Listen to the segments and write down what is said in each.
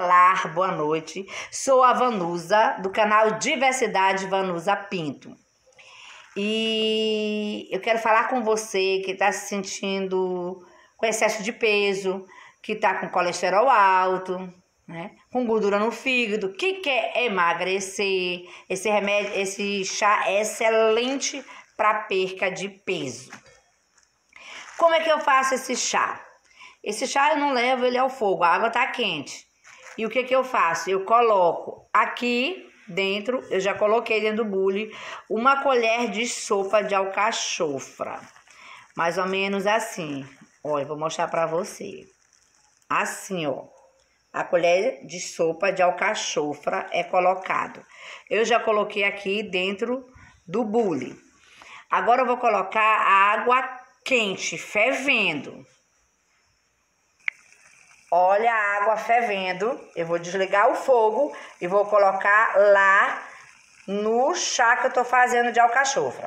falar, boa noite. Sou a Vanusa, do canal Diversidade Vanusa Pinto. E eu quero falar com você que está se sentindo com excesso de peso, que está com colesterol alto, né? Com gordura no fígado, que quer emagrecer. Esse remédio, esse chá é excelente para perca de peso. Como é que eu faço esse chá? Esse chá eu não levo ele ao fogo, a água tá quente. E o que eu faço? Eu coloco aqui dentro, eu já coloquei dentro do bule, uma colher de sopa de alcachofra. Mais ou menos assim. Olha, vou mostrar pra você. Assim, ó. A colher de sopa de alcachofra é colocado. Eu já coloquei aqui dentro do bule. Agora eu vou colocar a água quente, fervendo. Olha a água fervendo. Eu vou desligar o fogo e vou colocar lá no chá que eu tô fazendo de alcachofra.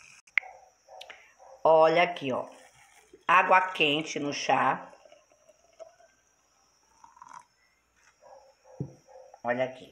Olha aqui, ó. Água quente no chá. Olha aqui.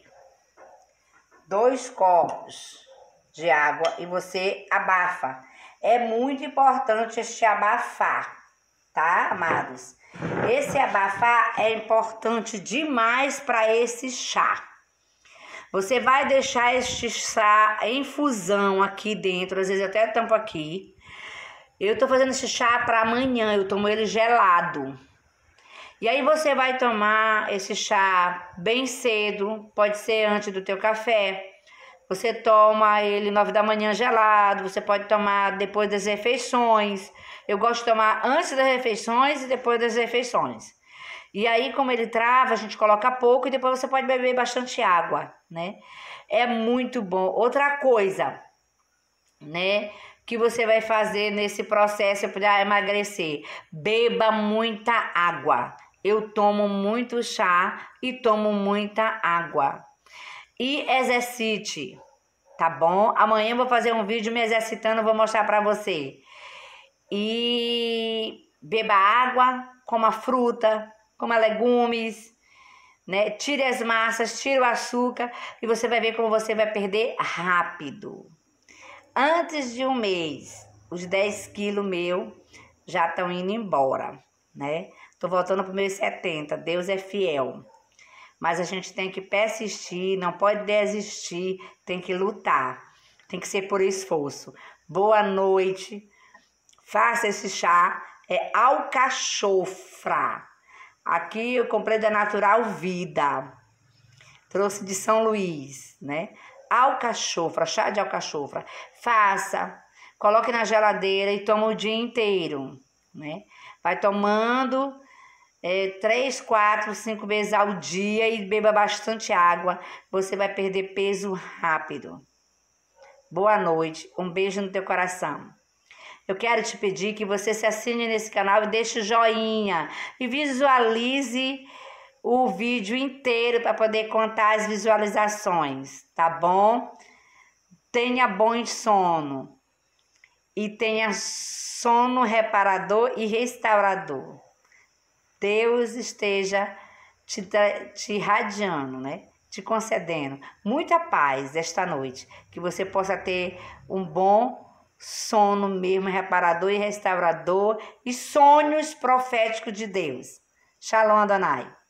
2 copos de água e você abafa. É muito importante este abafar, tá, amados? Esse abafar é importante demais para esse chá. Você vai deixar este chá em infusão aqui dentro, às vezes eu até tampo aqui. Eu tô fazendo esse chá para amanhã, eu tomo ele gelado. E aí você vai tomar esse chá bem cedo, pode ser antes do teu café. Você toma ele 9 da manhã gelado, você pode tomar depois das refeições. Eu gosto de tomar antes das refeições e depois das refeições. E aí, como ele trava, a gente coloca pouco e depois você pode beber bastante água, né? É muito bom. Outra coisa, né, que você vai fazer nesse processo para emagrecer, beba muita água. Eu tomo muito chá e tomo muita água. E exercite, tá bom? Amanhã eu vou fazer um vídeo me exercitando, vou mostrar pra você. E beba água, coma fruta, coma legumes, né? Tire as massas, tire o açúcar e você vai ver como você vai perder rápido. Antes de um mês, os 10 quilos meu já estão indo embora, né? Tô voltando pro meus 70, Deus é fiel. Mas a gente tem que persistir, não pode desistir, tem que lutar. Tem que ser por esforço. Boa noite. Faça esse chá. É alcachofra. Aqui eu comprei da Natural Vida. Trouxe de São Luís, né? Alcachofra, chá de alcachofra. Faça. Coloque na geladeira e toma o dia inteiro, né? Vai tomando 3, 4, 5 vezes ao dia e beba bastante água. Você vai perder peso rápido. Boa noite. Um beijo no teu coração. Eu quero te pedir que você se assine nesse canal e deixe o joinha. E visualize o vídeo inteiro para poder contar as visualizações, tá bom? Tenha bom sono. E tenha sono reparador e restaurador. Deus esteja te irradiando, né? Te concedendo muita paz esta noite. Que você possa ter um bom sono mesmo, reparador e restaurador. E sonhos proféticos de Deus. Shalom Adonai.